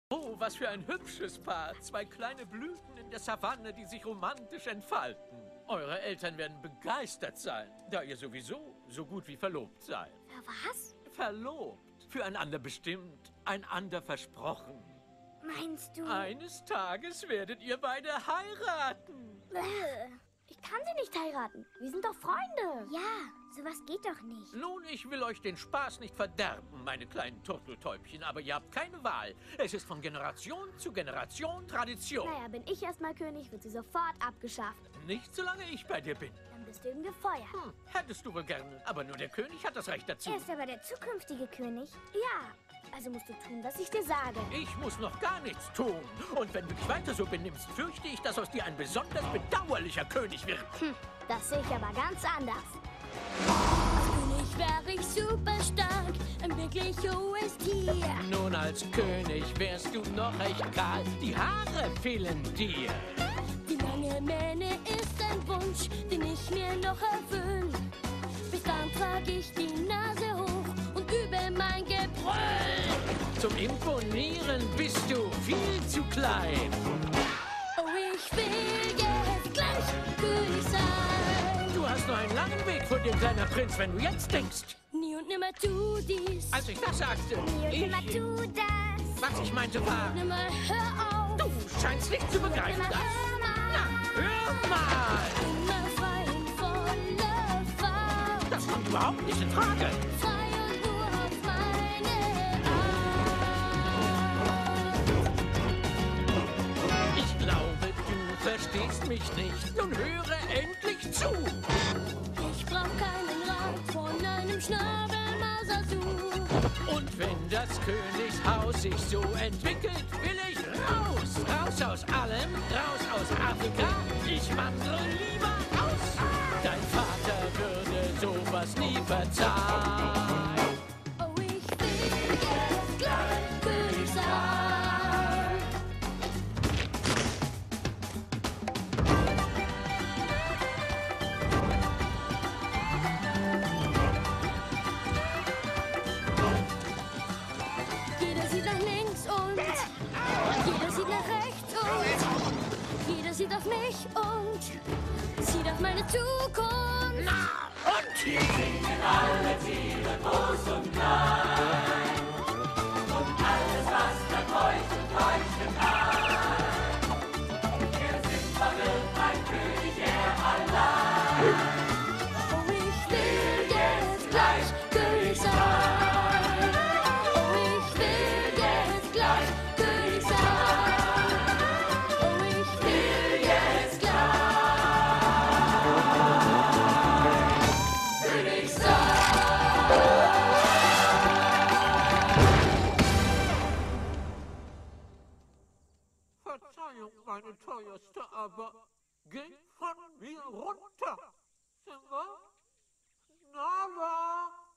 Oh, was für ein hübsches Paar. Zwei kleine Blüten in der Savanne, die sich romantisch entfalten. Eure Eltern werden begeistert sein, da ihr sowieso so gut wie verlobt seid. Was? Verlobt. Füreinander bestimmt, einander versprochen. Meinst du? Eines Tages werdet ihr beide heiraten. Ich kann sie nicht heiraten. Wir sind doch Freunde. Ja, sowas geht doch nicht. Nun, ich will euch den Spaß nicht verderben, meine kleinen Turteltäubchen, aber ihr habt keine Wahl. Es ist von Generation zu Generation Tradition. Naja, bin ich erstmal König, wird sie sofort abgeschafft. Nicht solange ich bei dir bin. Dann bist du eben gefeuert. Hättest du wohl gerne, aber nur der König hat das Recht dazu. Er ist aber der zukünftige König. Ja, also musst du tun, was ich dir sage. Ich muss noch gar nichts tun. Und wenn du dich weiter so benimmst, fürchte ich, dass aus dir ein besonders bedauerlicher König wird. Das sehe ich aber ganz anders. Als König wäre ich super stark, ein wirklich hohes Tier. Nun, als König wärst du noch echt kahl. Die Haare fehlen dir. Die lange Mähne ist ein Wunsch, den ich mir noch erfüll. Bis dann trage ich die Nase hoch und übe mein Gebrüll. Zum Imponieren bist du viel zu klein. Oh, ich will jetzt gleich König sein. Du hast noch einen langen Weg vor dir, kleiner Prinz, wenn du jetzt denkst. Nie und nimmer tu dies. Als ich das sagte, Nie und nimmer tu das. was ich meinte war, Nimmer hör auf. du scheinst nicht zu begreifen, Nimmer dass... hör mal. Na, hör mal! Immer frei und voller Fahrt. Das kommt überhaupt nicht in Frage. Frei und nur auf meine Art. Ich glaube, du verstehst mich nicht. Nun höre endlich zu. Ich brauch keinen Rat von einem Schnabelmasasu. Und wenn das Königshaus sich so entwickelt, will ich raus. Raus aus allem, raus aus Afrika. Ich wandere lieber aus. Dein Vater würde sowas nie verzeihen. Oh, ich will jetzt gleich König sein. Jeder sieht nach links und jeder sieht nach rechts und jeder sieht auf mich und sieht auf meine Zukunft. Und hier Singen alle Tiere groß und klein und alles, was da kreucht und leuchten kann. Wir sind verwirrt, mein König, er allein. Oh, ich will jetzt gleich König sein. Oh, ich will jetzt gleich König sein. Oh, ich will jetzt gleich König sein. Verzeihung, meine teuerste, aber geh von mir runter. Simba? Nala?